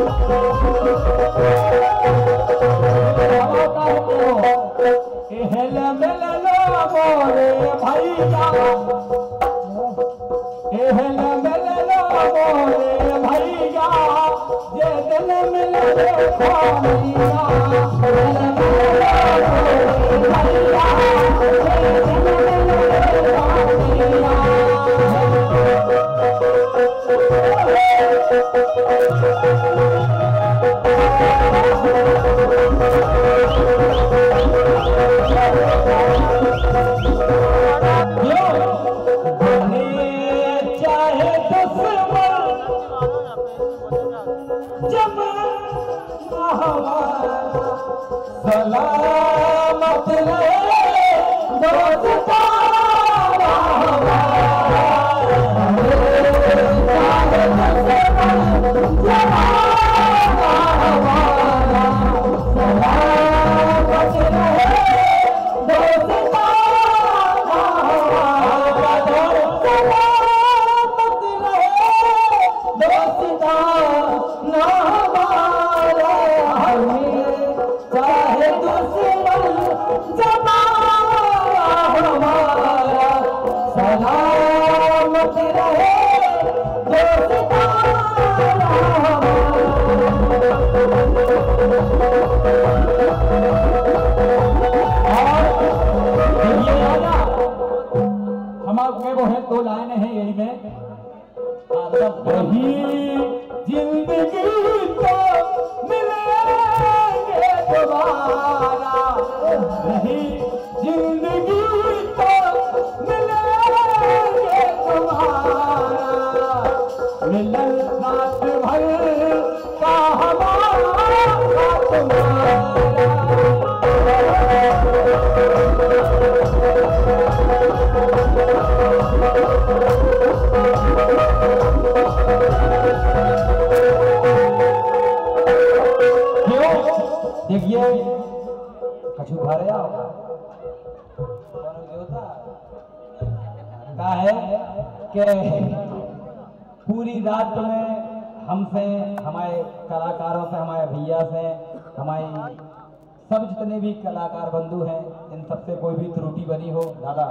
पूरी रात में हमसे, हमारे कलाकारों से, हमारे भैया से, हमारी सब जितने भी कलाकार बंधु हैं, इन सबसे कोई भी त्रुटि बनी हो दादा,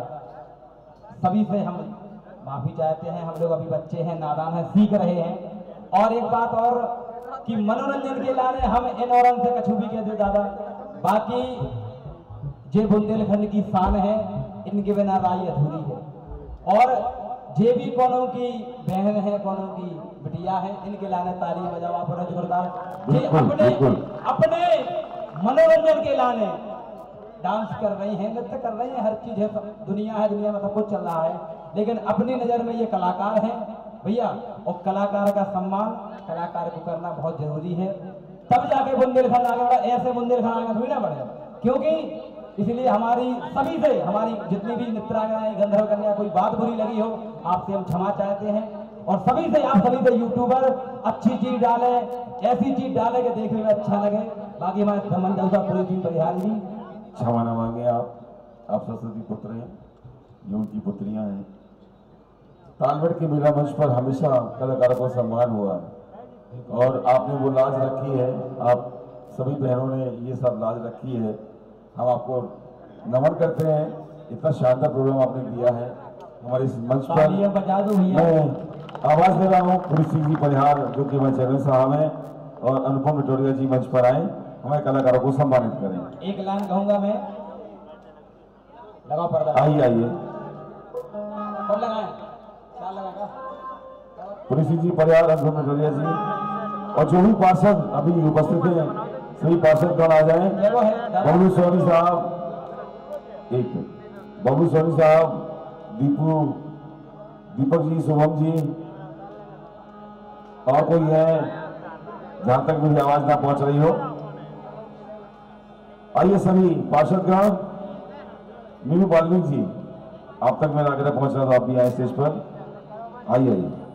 सभी से हम माफी चाहते हैं। हम लोग अभी बच्चे हैं, नादान हैं, सीख रहे हैं। और एक बात और कि मनोरंजन के लाने हम इन औरन से कछु भी कहते दादा, बाकी जे बुंदेलखंड की शान है, इनके बिना राई अधूरी है। और जे भी कोनो की बहन है, कोनो की बिटिया है, इनके लाने ताली बजाओ आप जोरदार। ये अपने मनोरंजन के लाने डांस कर रही हैं, नृत्य कर रही हैं, हर चीज है, सब दुनिया है, दुनिया में सब कुछ चल रहा है, लेकिन अपनी नजर में ये कलाकार हैं भैया। और कलाकार का सम्मान कलाकार को करना बहुत जरूरी है, तब जाके बुंदेलखंड आगे बढ़ा। ऐसे बुंदेलखंड आगे थोड़ी ना बढ़ेगा, क्योंकि इसलिए हमारी सभी से, हमारी जितनी भी नृत्यांगनाएं, गंधर्व कन्या, कोई बात बुरी लगी हो आपसे हम क्षमा चाहते हैं। और सभी से, आप सभी से यूट्यूबर अच्छी चीज डाले, ऐसी चीज डाले कि देखने में अच्छा लगे। बाकी हमारे संबंध पूरी टीम परिहार जी क्षमा न मांगे। आप सरस्वती पुत्र हैं, ये उनकी पुत्रियां हैं। तालबेट के मेला मंच पर हमेशा कलाकारों को सम्मान हुआ है और आपने वो लाज रखी है, आप सभी बहनों ने ये सब लाज रखी है। हम आपको नमन करते हैं, इतना शानदार प्रोग्राम आपने दिया है हमारे इस मंच पर। मैं आवाज दे रहा हूँ पुलिस सिंह जी परिहार, जो कि हमारे चेयरमैन साहब हैं, और अनुपम रटोरिया जी मंच पर आए, हमारे कलाकारों को सम्मानित करें। एक लाइन कहूंगा मैं, लगाओ पर्दा। आइए पुलिस सिंह जी परिहार, अनुपम रटोरिया जी, और जो भी पार्षद अभी उपस्थित हैं सभी पार्षद कौन आ जाए। बबलू सोनी साहब, एक बबलू सोनी साहब, दीपक जी, शुभम जी, और कोई है जहां तक मेरी आवाज ना पहुंच रही हो। आइए सभी पार्षदगण, मीनू वाल्मीकि जी, आप तक मेरा आग्रह पहुंच रहा था, आप भी आए स्टेज पर, आइए।